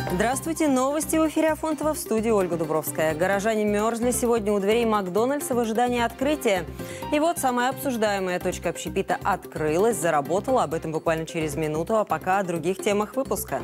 Здравствуйте, новости в эфире Афонтова, в студии Ольга Дубровская. Горожане мерзли сегодня у дверей Макдональдса в ожидании открытия. И вот самая обсуждаемая точка общепита открылась, заработала. Об этом буквально через минуту, а пока о других темах выпуска.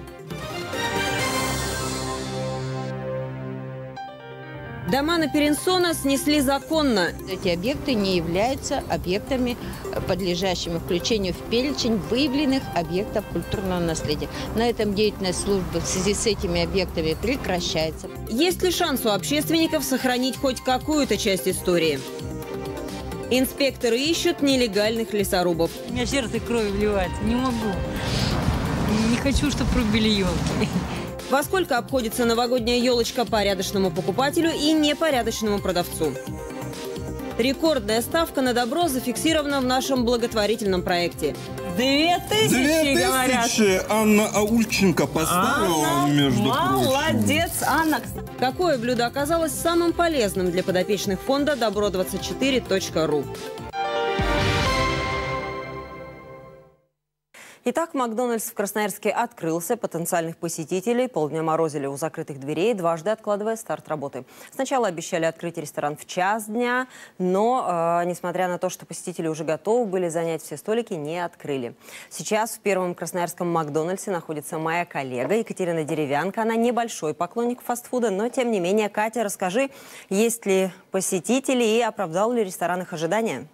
Дома на Перенсона снесли законно. Эти объекты не являются объектами, подлежащими включению в перечень выявленных объектов культурного наследия. На этом деятельность службы в связи с этими объектами прекращается. Есть ли шанс у общественников сохранить хоть какую-то часть истории? Инспекторы ищут нелегальных лесорубов. У меня сердце кровью вливается. Не могу. Не хочу, чтобы рубили елки. Во сколько обходится новогодняя елочка порядочному покупателю и непорядочному продавцу? Рекордная ставка на добро зафиксирована в нашем благотворительном проекте. 2000, говорят. 2000 Анна Аульченко поставила, между прочим. Молодец, Анна. Какое блюдо оказалось самым полезным для подопечных фонда добро24.ру? Итак, Макдональдс в Красноярске открылся. Потенциальных посетителей полдня морозили у закрытых дверей, дважды откладывая старт работы. Сначала обещали открыть ресторан в час дня, но, несмотря на то, что посетители уже готовы были занять все столики, не открыли. Сейчас в первом красноярском Макдональдсе находится моя коллега Екатерина Деревянко. Она небольшой поклонник фастфуда, но, тем не менее, Катя, расскажи, есть ли посетители и оправдал ли ресторан их ожидания?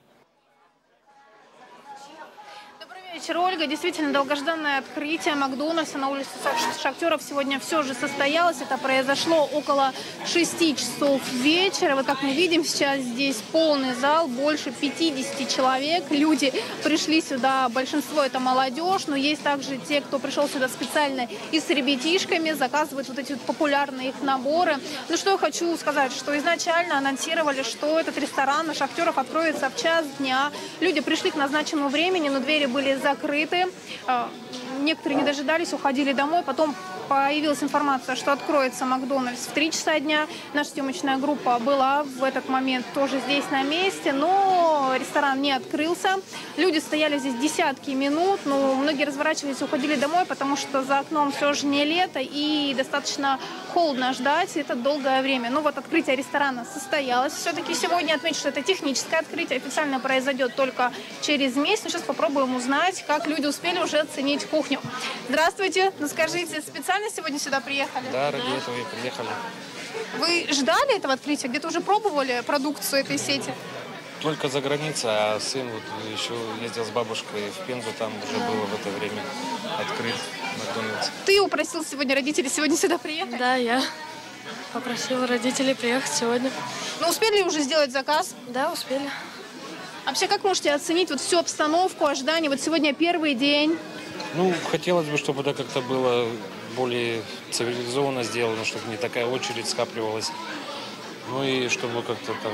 Вечер, Ольга. Действительно, долгожданное открытие Макдональдса на улице Шахтеров сегодня все же состоялось. Это произошло около 6 часов вечера. Вот как мы видим, сейчас здесь полный зал, больше 50 человек. Люди пришли сюда, большинство это молодежь, но есть также те, кто пришел сюда специально и с ребятишками, заказывают вот эти вот популярные их наборы. Ну что я хочу сказать, что изначально анонсировали, что этот ресторан на Шахтеров откроется в час дня. Люди пришли к назначенному времени, но двери были закрыты. Некоторые не дожидались, уходили домой. Потом появилась информация, что откроется Макдональдс в 3 часа дня. Наша съемочная группа была в этот момент тоже здесь на месте, но ресторан не открылся. Люди стояли здесь десятки минут, но многие разворачивались и уходили домой, потому что за окном все же не лето и достаточно холодно ждать это долгое время. Ну вот открытие ресторана состоялось. Все-таки сегодня отмечу, что это техническое открытие. Официально произойдет только через месяц. Но сейчас попробуем узнать, как люди успели уже оценить кухню. Здравствуйте. Ну скажите, специально сегодня сюда приехали? Да, ради этого и приехали. Вы ждали этого открытия? Где-то уже пробовали продукцию этой сети? Только за границей, а сын вот еще ездил с бабушкой в Пензу, там уже было в это время открыт Макдональдс. Ты упросил сегодня родителей сегодня сюда приехать? Да, я попросила родителей приехать сегодня. Ну, успели уже сделать заказ? Да, успели. Вообще, как можете оценить вот всю обстановку, ожидания? Вот сегодня первый день. Ну, хотелось бы, чтобы это как-то было более цивилизованно сделано, чтобы не такая очередь скапливалась. Ну и чтобы как-то там...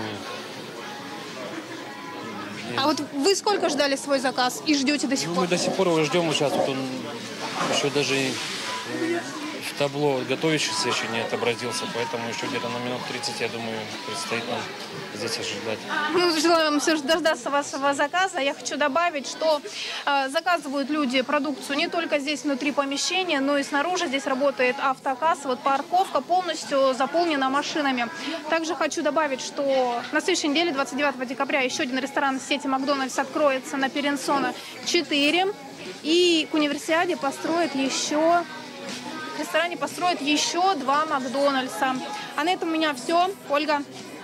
А вот вы сколько ждали свой заказ и ждете до сих пор? Мы до сих пор его ждем, сейчас вот он еще даже в табло готовящийся еще не отобразился, поэтому еще где-то на минут 30, я думаю, предстоит нам здесь ожидать. Ну, желаю вам все же дождаться вашего заказа. Я хочу добавить, что заказывают люди продукцию не только здесь внутри помещения, но и снаружи. Здесь работает автокасса, вот парковка полностью заполнена машинами. Также хочу добавить, что на следующей неделе, 29 декабря, еще один ресторан сети Макдональдс откроется на Перенсона 4. И к универсиаде построят еще... В ресторане построят еще 2 Макдональдса. А на этом у меня все. Ольга.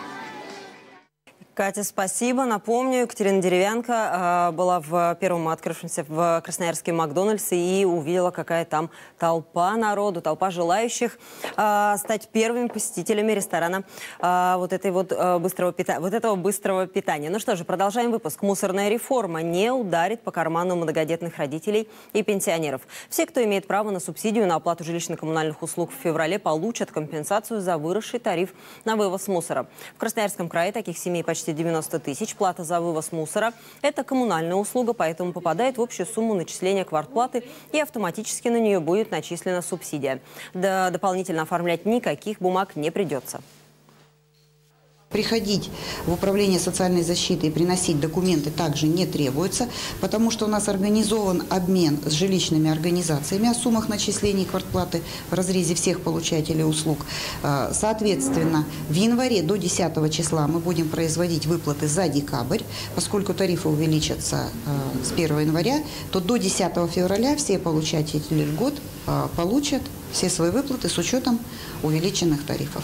Катя, спасибо. Напомню, Екатерина Деревянко была в первом открывшемся в Красноярске Макдональдсе и увидела, какая там толпа народу, толпа желающих стать первыми посетителями ресторана вот этого быстрого питания. Ну что же, продолжаем выпуск. Мусорная реформа не ударит по карману многодетных родителей и пенсионеров. Все, кто имеет право на субсидию на оплату жилищно-коммунальных услуг в феврале, получат компенсацию за выросший тариф на вывоз мусора. В Красноярском крае таких семей почти 90 тысяч. Плата за вывоз мусора – это коммунальная услуга, поэтому попадает в общую сумму начисления квартплаты и автоматически на нее будет начислена субсидия. Дополнительно оформлять никаких бумаг не придется. Приходить в управление социальной защиты и приносить документы также не требуется, потому что у нас организован обмен с жилищными организациями о суммах начислений квартплаты в разрезе всех получателей услуг. Соответственно, в январе до 10 числа мы будем производить выплаты за декабрь. Поскольку тарифы увеличатся с 1 января, то до 10 февраля все получатели льгот получат все свои выплаты с учетом увеличенных тарифов.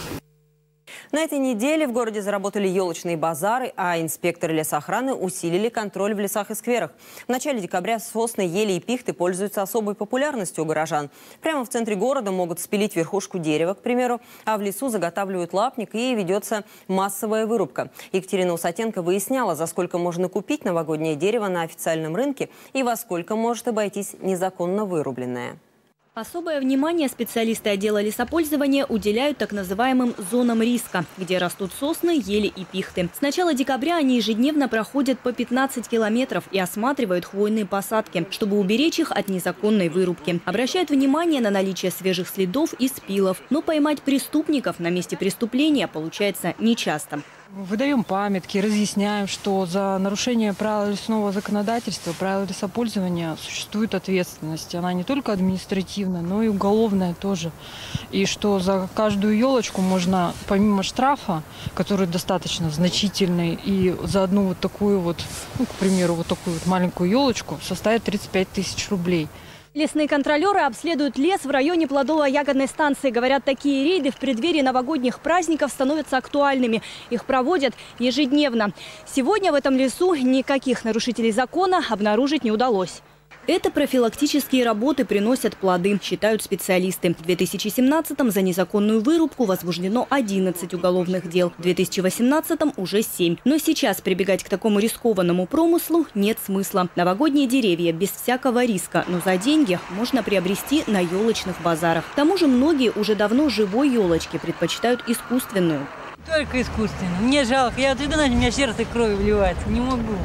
На этой неделе в городе заработали елочные базары, а инспекторы лесоохраны усилили контроль в лесах и скверах. В начале декабря сосны, ели и пихты пользуются особой популярностью у горожан. Прямо в центре города могут спилить верхушку дерева, к примеру, а в лесу заготавливают лапник и ведется массовая вырубка. Екатерина Усатенко выясняла, за сколько можно купить новогоднее дерево на официальном рынке и во сколько может обойтись незаконно вырубленное. Особое внимание специалисты отдела лесопользования уделяют так называемым зонам риска, где растут сосны, ели и пихты. С начала декабря они ежедневно проходят по 15 километров и осматривают хвойные посадки, чтобы уберечь их от незаконной вырубки. Обращают внимание на наличие свежих следов и спилов, но поймать преступников на месте преступления получается нечасто. Выдаем памятки, разъясняем, что за нарушение правил лесного законодательства, правил лесопользования существует ответственность. Она не только административная, но и уголовная тоже. И что за каждую елочку можно, помимо штрафа, который достаточно значительный, и за одну вот такую вот, ну, к примеру, вот такую вот маленькую елочку составит 35 тысяч рублей. Лесные контролеры обследуют лес в районе плодово-ягодной станции. Говорят, такие рейды в преддверии новогодних праздников становятся актуальными. Их проводят ежедневно. Сегодня в этом лесу никаких нарушителей закона обнаружить не удалось. Это профилактические работы приносят плоды, считают специалисты. В 2017-м за незаконную вырубку возбуждено 11 уголовных дел. В 2018-м уже 7. Но сейчас прибегать к такому рискованному промыслу нет смысла. Новогодние деревья без всякого риска, но за деньги можно приобрести на елочных базарах. К тому же многие уже давно живой елочки предпочитают искусственную. Только искусственно. Мне жалко. Я вот иду, у меня сердце кровью вливается. Не могу.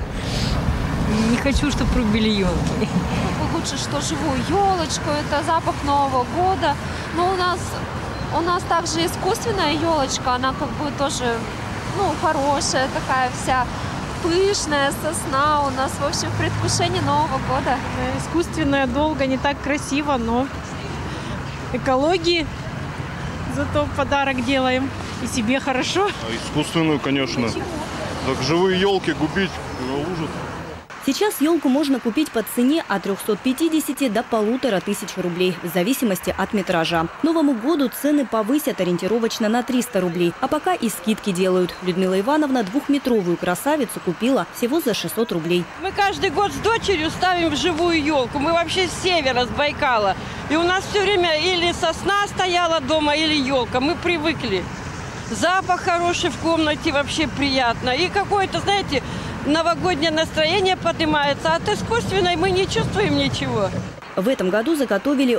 Не хочу, чтобы рубили елки. Лучше, что живую елочку, это запах Нового года. Но у нас также искусственная елочка, она как бы тоже, хорошая, такая вся пышная сосна. У нас, в общем, в предвкушении Нового года. Искусственная долго, не так красиво, но экологии зато подарок делаем. И себе хорошо. Искусственную, конечно. Почему? Так живые елки губить ужас. Сейчас елку можно купить по цене от 350 до 1500 рублей, в зависимости от метража. К Новому году цены повысят ориентировочно на 300 рублей. А пока и скидки делают. Людмила Ивановна двухметровую красавицу купила всего за 600 рублей. Мы каждый год с дочерью ставим живую елку. Мы вообще с севера, с Байкала. И у нас все время или сосна стояла дома, или елка. Мы привыкли. Запах хороший в комнате, вообще приятно. И какое-то, знаете, новогоднее настроение поднимается. От искусственной мы не чувствуем ничего. В этом году заготовили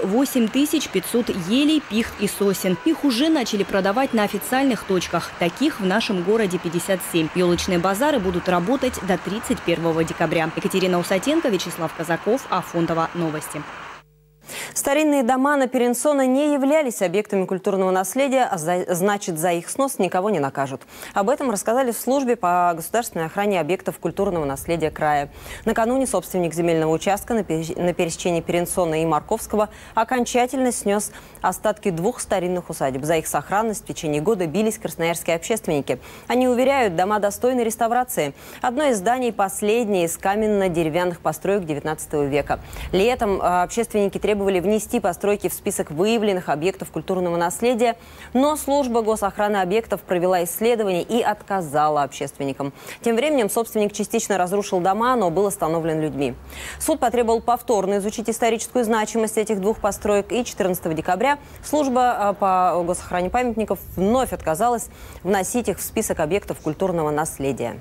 8500 елей, пихт и сосен. Их уже начали продавать на официальных точках. Таких в нашем городе 57. Елочные базары будут работать до 31 декабря. Екатерина Усатенко, Вячеслав Казаков, Афонтово. Новости. Старинные дома на Перенсона не являлись объектами культурного наследия, а значит, за их снос никого не накажут. Об этом рассказали в службе по государственной охране объектов культурного наследия края. Накануне собственник земельного участка на пересечении Перенсона и Марковского окончательно снес остатки 2 старинных усадеб. За их сохранность в течение года бились красноярские общественники. Они уверяют, дома достойны реставрации. Одно из зданий последнее из каменно-деревянных построек 19 века. Летом общественники требовали внести постройки в список выявленных объектов культурного наследия, но служба госохраны объектов провела исследование и отказала общественникам. Тем временем собственник частично разрушил дома, но был остановлен людьми. Суд потребовал повторно изучить историческую значимость этих 2 построек, и 14 декабря служба по госохране памятников вновь отказалась вносить их в список объектов культурного наследия.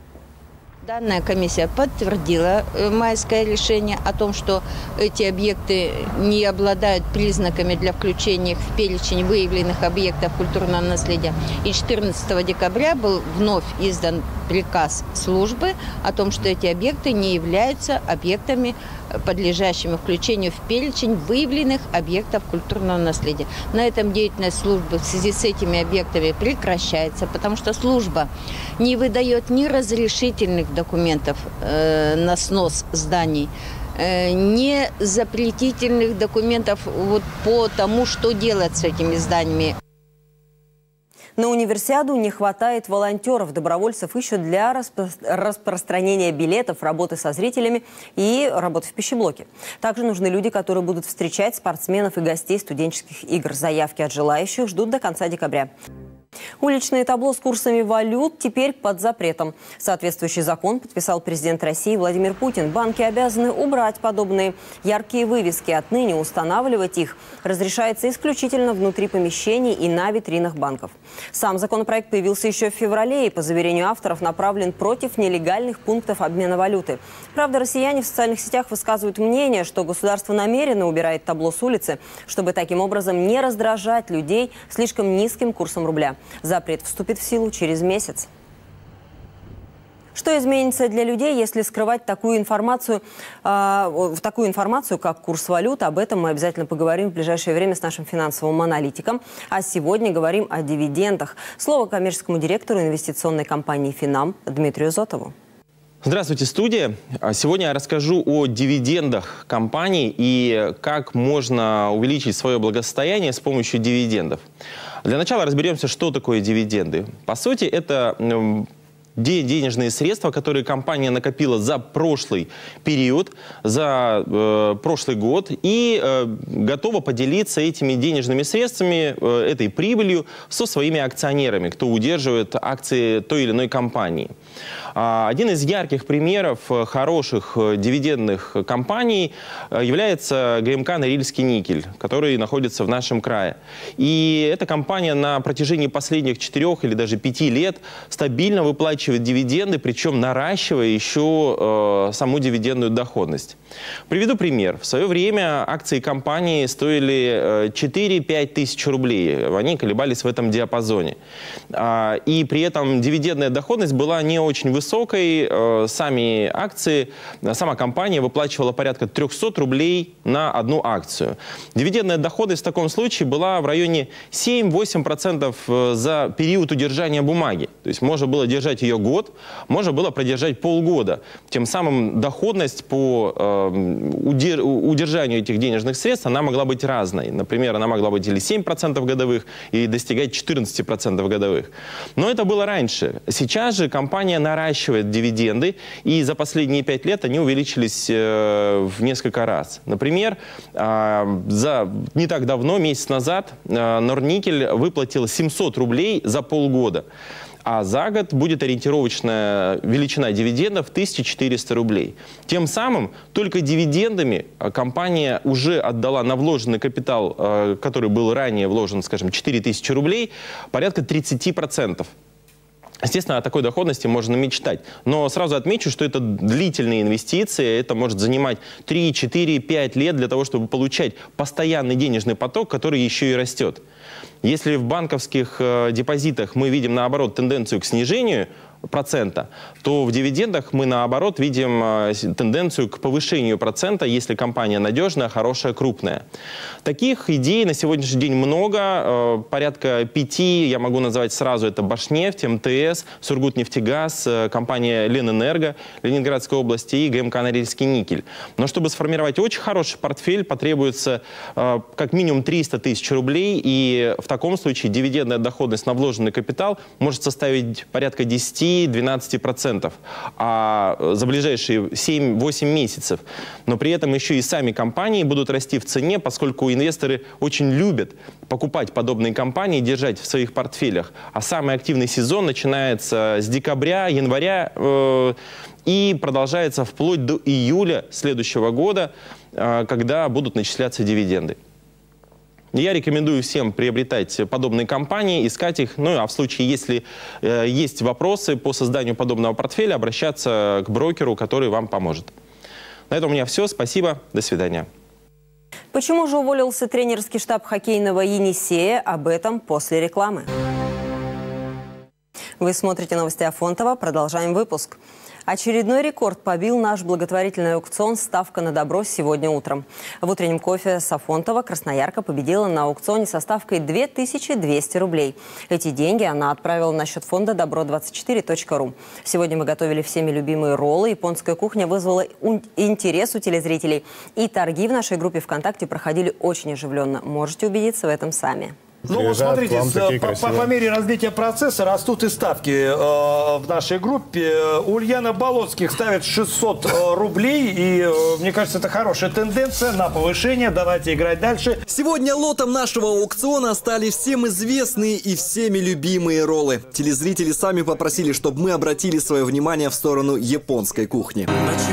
Данная комиссия подтвердила майское решение о том, что эти объекты не обладают признаками для включения их в перечень выявленных объектов культурного наследия. И 14 декабря был вновь издан приказ службы о том, что эти объекты не являются объектами подлежащими включению в перечень выявленных объектов культурного наследия. На этом деятельность службы в связи с этими объектами прекращается, потому что служба не выдает ни разрешительных документов на снос зданий, ни запретительных документов вот по тому, что делать с этими зданиями. На универсиаду не хватает волонтеров. Добровольцев ищут для распространения билетов, работы со зрителями и работы в пищеблоке. Также нужны люди, которые будут встречать спортсменов и гостей студенческих игр. Заявки от желающих ждут до конца декабря. Уличные табло с курсами валют теперь под запретом. Соответствующий закон подписал президент России Владимир Путин. Банки обязаны убрать подобные яркие вывески. Отныне устанавливать их разрешается исключительно внутри помещений и на витринах банков. Сам законопроект появился еще в феврале и, по заверению авторов, направлен против нелегальных пунктов обмена валюты. Правда, россияне в социальных сетях высказывают мнение, что государство намеренно убирает табло с улицы, чтобы таким образом не раздражать людей слишком низким курсом рубля. Запрет вступит в силу через месяц. Что изменится для людей, если скрывать такую информацию, как курс валют? Об этом мы обязательно поговорим в ближайшее время с нашим финансовым аналитиком. А сегодня говорим о дивидендах. Слово коммерческому директору инвестиционной компании «Финам» Дмитрию Зотову. Здравствуйте, студия. Сегодня я расскажу о дивидендах компаний и как можно увеличить свое благосостояние с помощью дивидендов. Для начала разберемся, что такое дивиденды. По сути, это денежные средства, которые компания накопила за прошлый период, за прошлый год и готова поделиться этими денежными средствами, этой прибылью со своими акционерами, кто удерживает акции той или иной компании. Один из ярких примеров хороших дивидендных компаний является ГМК «Норильский никель», который находится в нашем крае. И эта компания на протяжении последних 4 или даже 5 лет стабильно выплачивает дивиденды, причем наращивая еще саму дивидендную доходность. Приведу пример. В свое время акции компании стоили 4-5 тысяч рублей. Они колебались в этом диапазоне. И при этом дивидендная доходность была не очень высокой. Сами акции, сама компания выплачивала порядка 300 рублей на одну акцию. Дивидендная доходность в таком случае была в районе 7-8% за период удержания бумаги. То есть можно было держать ее год, можно было продержать полгода. Тем самым доходность по удержанию этих денежных средств, она могла быть разной. Например, она могла быть или 7% годовых, и достигать 14% годовых. Но это было раньше. Сейчас же компания наращивает дивиденды, и за последние 5 лет они увеличились в несколько раз. Например, не так давно, месяц назад, Норникель выплатил 700 рублей за полгода. А за год будет ориентировочная величина дивидендов 1400 рублей. Тем самым только дивидендами компания уже отдала на вложенный капитал, который был ранее вложен, скажем, 4000 рублей, порядка 30%. Естественно, о такой доходности можно мечтать. Но сразу отмечу, что это длительные инвестиции. Это может занимать 3, 4, 5 лет для того, чтобы получать постоянный денежный поток, который еще и растет. Если в банковских депозитах мы видим, наоборот, тенденцию к снижению процента, то в дивидендах мы, наоборот, видим тенденцию к повышению процента, если компания надежная, хорошая, крупная. Таких идей на сегодняшний день много. Порядка 5, я могу назвать сразу, это Башнефть, МТС, Сургутнефтегаз, компания Ленэнерго Ленинградской области и ГМК «Норильский никель». Но чтобы сформировать очень хороший портфель, потребуется как минимум 300 тысяч рублей, и в таком случае дивидендная доходность на вложенный капитал может составить порядка 10-12%, за ближайшие 7-8 месяцев. Но при этом еще и сами компании будут расти в цене, поскольку инвесторы очень любят покупать подобные компании, держать в своих портфелях. А самый активный сезон начинается с декабря, января и продолжается вплоть до июля следующего года, когда будут начисляться дивиденды. Я рекомендую всем приобретать подобные компании, искать их. Ну, а в случае, если есть вопросы по созданию подобного портфеля, обращаться к брокеру, который вам поможет. На этом у меня все. Спасибо. До свидания. Почему же уволился тренерский штаб хоккейного «Енисея»? Об этом после рекламы. Вы смотрите новости Афонтова. Продолжаем выпуск. Очередной рекорд побил наш благотворительный аукцион «Ставка на добро» сегодня утром. В утреннем кофе с Афонтова красноярка победила на аукционе со ставкой 2200 рублей. Эти деньги она отправила на счет фонда добро24.ру. Сегодня мы готовили всеми любимые роллы. Японская кухня вызвала интерес у телезрителей. И торги в нашей группе ВКонтакте проходили очень оживленно. Можете убедиться в этом сами. Ну, вот смотрите, по мере развития процесса растут и ставки в нашей группе. Ульяна Болотских ставит 600 рублей. И, мне кажется, это хорошая тенденция на повышение. Давайте играть дальше. Сегодня лотом нашего аукциона стали всем известные и всеми любимые роллы. Телезрители сами попросили, чтобы мы обратили свое внимание в сторону японской кухни.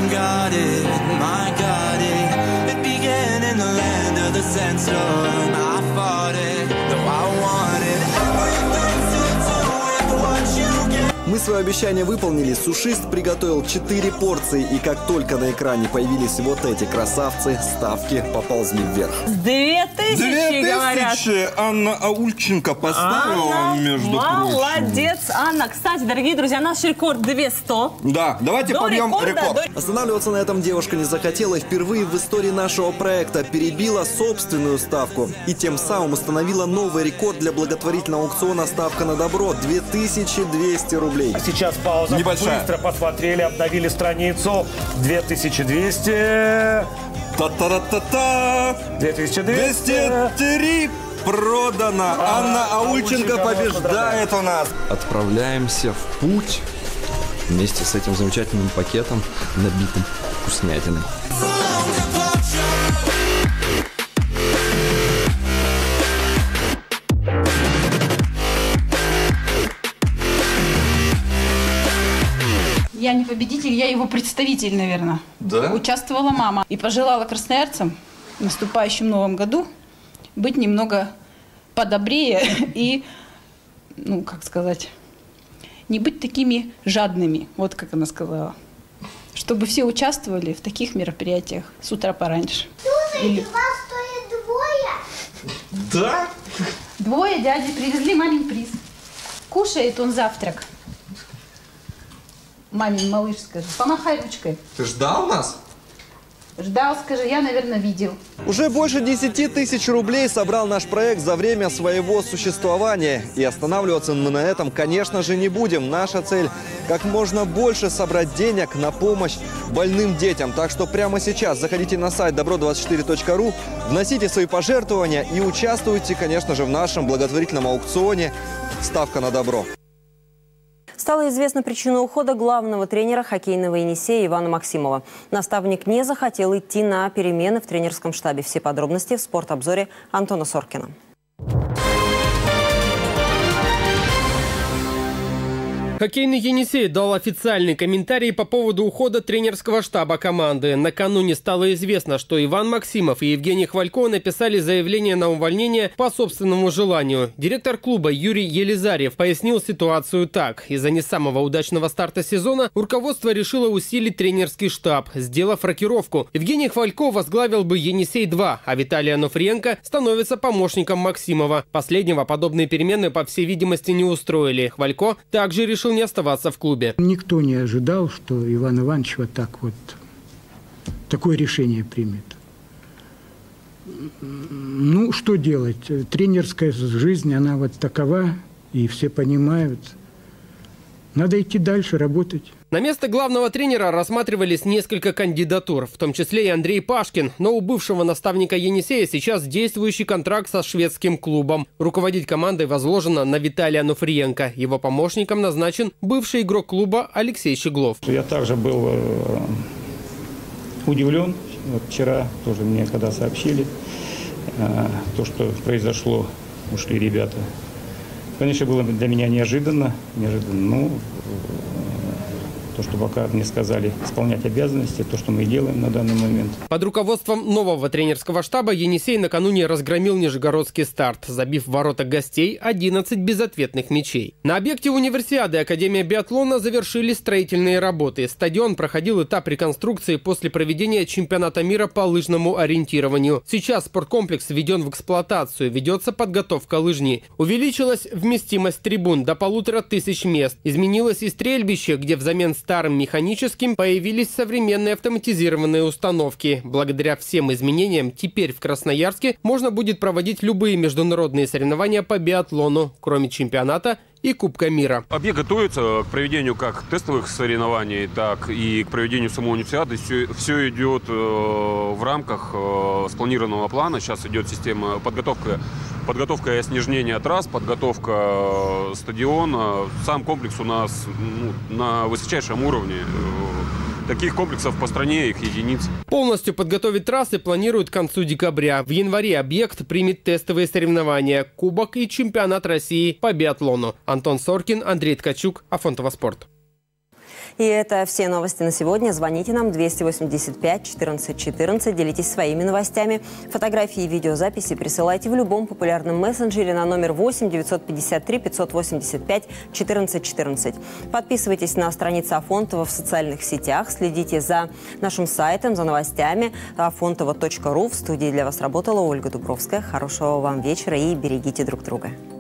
Мы свое обещание выполнили. Сушист приготовил 4 порции. И как только на экране появились вот эти красавцы, ставки поползли вверх. 2000, говорят. Анна Аульченко поставила, между прочим. Молодец, Анна. Кстати, дорогие друзья, наш рекорд 200. Да, давайте побьем рекорд. Останавливаться на этом девушка не захотела и впервые в истории нашего проекта перебила собственную ставку. И тем самым установила новый рекорд для благотворительного аукциона «Ставка на добро» – 2200 рублей. Сейчас пауза. Небольшая. Быстро посмотрели, обновили страницу. 2200. Та-та-та-та-та. 2203 продано. Анна Аульченко побеждает у нас. Отправляемся в путь вместе с этим замечательным пакетом, набитым вкуснятиной. Я не победитель, я его представитель, наверное. Да? Участвовала мама. И пожелала красноярцам в наступающем новом году быть немного подобрее и, ну, как сказать, не быть такими жадными, вот как она сказала. Чтобы все участвовали в таких мероприятиях с утра пораньше. Слушайте, вас стоит 2? Да? 2 дяди привезли мамин приз. Кушает он завтрак. Мамин малыш, скажи. Помахай ручкой. Ты ждал нас? Ждал, скажи, я, наверное, видел. Уже больше 10 тысяч рублей собрал наш проект за время своего существования. И останавливаться мы на этом, конечно же, не будем. Наша цель – как можно больше собрать денег на помощь больным детям. Так что прямо сейчас заходите на сайт добро24.ру, вносите свои пожертвования и участвуйте, конечно же, в нашем благотворительном аукционе «Ставка на добро». Стала известна причина ухода главного тренера хоккейного «Енисея» Ивана Максимова. Наставник не захотел идти на перемены в тренерском штабе. Все подробности в спортобзоре Антона Соркина. Хоккейный «Енисей» дал официальный комментарий по поводу ухода тренерского штаба команды. Накануне стало известно, что Иван Максимов и Евгений Хвалько написали заявление на увольнение по собственному желанию. Директор клуба Юрий Елизарев пояснил ситуацию так. Из-за не самого удачного старта сезона руководство решило усилить тренерский штаб, сделав рокировку. Евгений Хвалько возглавил бы «Енисей-2», а Виталий Ануфриенко становится помощником Максимова. Последнего подобные перемены, по всей видимости, не устроили. Хвалько также решил не оставаться в клубе. Никто не ожидал, что Иван Иванович вот так вот такое решение примет. Ну, что делать? Тренерская жизнь, она вот такова, и все понимают. Надо идти дальше, работать. На место главного тренера рассматривались несколько кандидатур, в том числе и Андрей Пашкин. Но у бывшего наставника «Енисея» сейчас действующий контракт со шведским клубом. Руководить командой возложено на Виталия Ануфриенко. Его помощником назначен бывший игрок клуба Алексей Щеглов. Я также был удивлен. Вот вчера тоже мне когда сообщили то, что произошло, ушли ребята. Конечно, было для меня неожиданно. Ну, то, что пока мне сказали исполнять обязанности, то, что мы и делаем на данный момент. Под руководством нового тренерского штаба Енисей накануне разгромил Нижегородский Старт, забив в ворота гостей 11 безответных мячей. На объекте универсиады Академия биатлона завершили строительные работы. Стадион проходил этап реконструкции после проведения чемпионата мира по лыжному ориентированию. Сейчас спорткомплекс введен в эксплуатацию, ведется подготовка лыжни. Увеличилась вместимость трибун до 1500 мест. Изменилось и стрельбище, где взамен старым механическим появились современные автоматизированные установки. Благодаря всем изменениям теперь в Красноярске можно будет проводить любые международные соревнования по биатлону, кроме чемпионата и Кубка мира. Объект готовится к проведению как тестовых соревнований, так и к проведению самой универсиады. Все идет в рамках спланированного плана. Сейчас идет система подготовка и оснежнения трасс, подготовка стадиона. Сам комплекс у нас на высочайшем уровне. Таких комплексов по стране их единицы. Полностью подготовить трассы планируют к концу декабря. В январе объект примет тестовые соревнования, Кубок и чемпионат России по биатлону. Антон Соркин, Андрей Ткачук, Афонтово Спорт. И это все новости на сегодня. Звоните нам 285 14 14, делитесь своими новостями. Фотографии и видеозаписи присылайте в любом популярном мессенджере на номер 8 953 585 14 14. Подписывайтесь на страницы Афонтова в социальных сетях, следите за нашим сайтом, за новостями afontova.ru. В студии для вас работала Ольга Дубровская. Хорошего вам вечера и берегите друг друга.